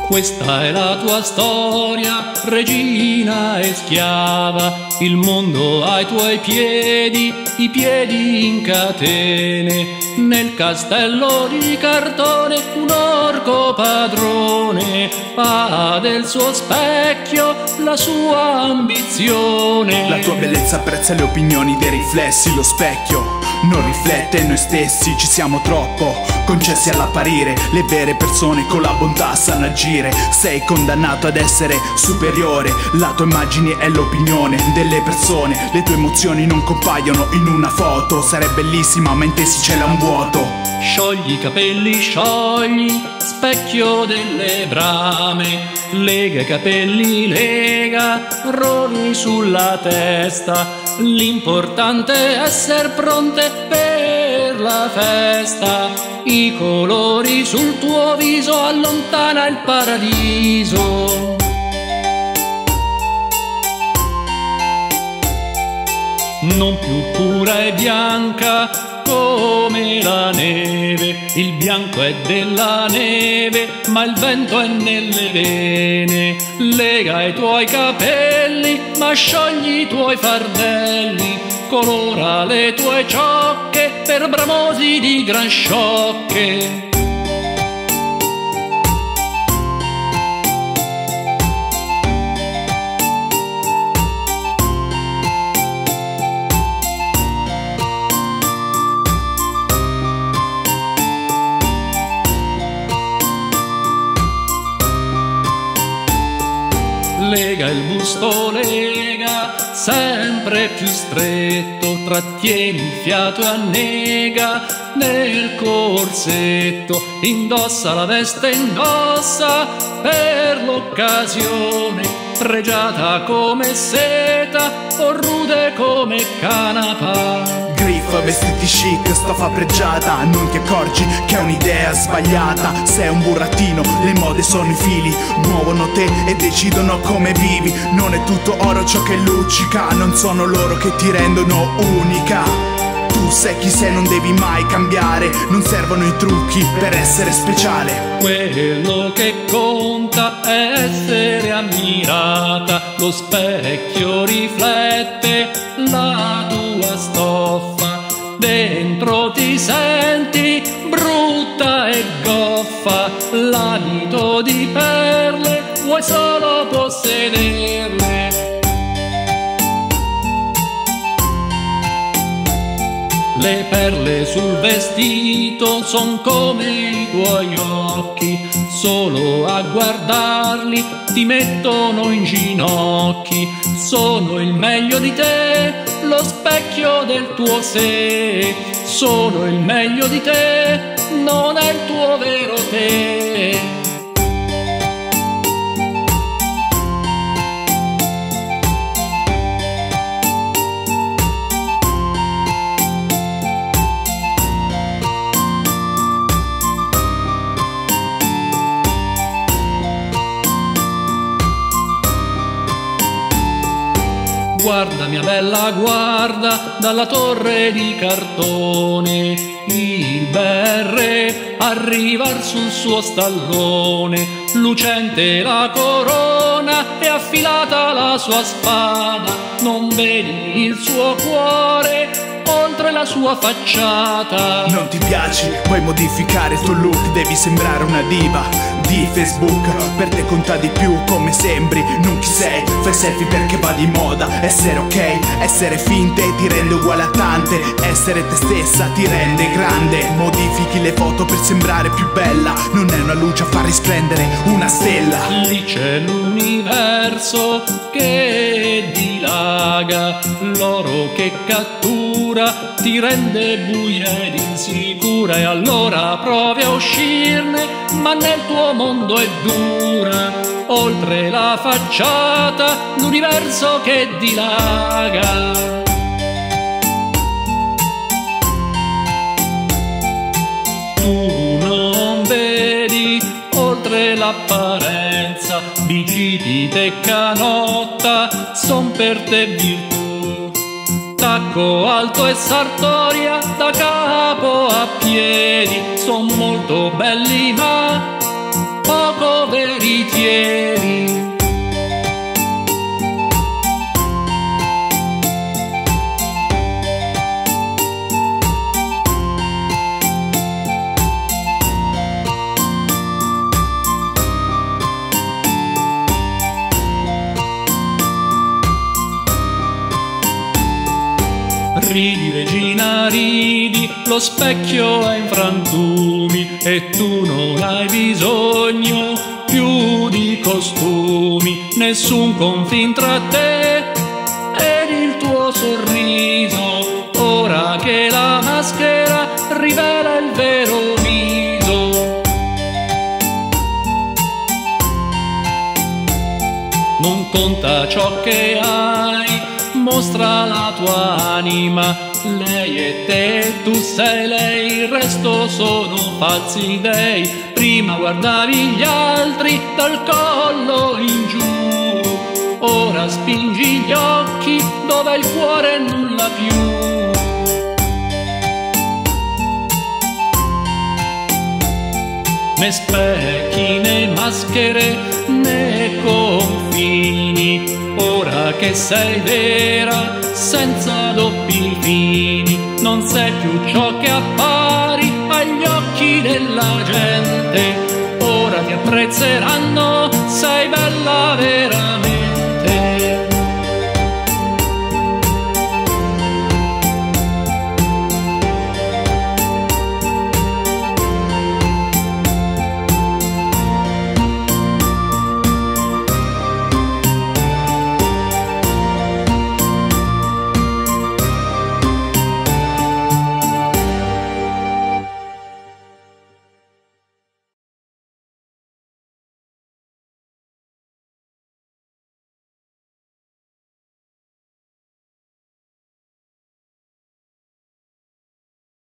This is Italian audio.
Questa è la tua storia, regina e schiava, il mondo ai tuoi piedi, i piedi in catene. Nel castello di cartone un orco padrone fa del suo specchio la sua ambizione. La tua bellezza apprezza le opinioni dei riflessi, lo specchio non riflette noi stessi, ci siamo troppo concessi all'apparire, le vere persone con la bontà sanno agire. Sei condannato ad essere superiore, la tua immagine è l'opinione delle persone, le tue emozioni non compaiono in una foto. Sarai bellissima ma in te si cela un vuoto. Sciogli i capelli, sciogli, specchio delle brame, lega i capelli, lega, roni sulla testa. L'importante è essere pronte per la festa. I colori sul tuo viso allontana il paradiso. Non più pura e bianca come la neve, il bianco è della neve, ma il vento è nelle vene. Lega i tuoi capelli, ma sciogli i tuoi fardelli, colora le tue ciocche per bramosi di gran sciocche. Lega il busto, lega sempre più stretto, trattieni il fiato e annega nel corsetto. Indossa la veste, indossa per l'occasione, pregiata come seta o rude come canapa. Griff, vestiti chic, stoffa pregiata, non ti accorgi che è un'idea sbagliata. Sei un burattino, le mode sono i fili, muovono te e decidono come vivi. Non è tutto oro ciò che luccica, non sono loro che ti rendono unica. Tu sei chi sei, non devi mai cambiare, non servono i trucchi per essere speciale. Quello che conta è essere ammirata, lo specchio riflette la tua stoffa. Dentro ti senti brutta e goffa, l'abito di perle vuoi solo possederle. Le perle sul vestito son come i tuoi occhi, solo a guardarli ti mettono in ginocchi. Sono il meglio di te, lo specchio del tuo sé. Sono il meglio di te, non è il tuo vero te. Guarda mia bella, guarda dalla torre di cartone, il bel re arrivar sul suo stallone. Lucente la corona e affilata la sua spada, non vedi il suo cuore oltre la sua facciata. Non ti piaci? Vuoi modificare il tuo look? Devi sembrare una diva di Facebook, per te conta di più come sembri, non chi sei. Fai selfie perché va di moda, essere ok, essere finte ti rende uguale a tante. Essere te stessa ti rende grande, modifichi le foto per sembrare più bella. Non è una luce a far risplendere una stella. Lì c'è l'universo che dilaga, l'oro che cattura ti rende buia ed insicura. E allora provi a uscirne, ma nel tuo mondo è dura. Oltre la facciata, l'universo che dilaga. Tu non vedi oltre l'apparenza, bicipite e canotta son per te virtù. Tacco alto e sartoria da capo a piedi son molto belli ma poco verità. Ridi regina ridi, lo specchio è in frantumi e tu non hai bisogno più di costumi, nessun confin tra te ed il tuo sorriso, ora che la maschera rivela il vero viso. Non conta ciò che hai, mostra la tua anima, lei è te, tu sei lei, il resto sono falsi dei. Prima guardavi gli altri dal collo in giù, ora spingi gli occhi dove il cuore nulla più. Né specchi né maschere né confini, ora che sei vera senza doppi fini, non sei più ciò che appari agli occhi della gente, ora ti apprezzeranno, sei bella veramente.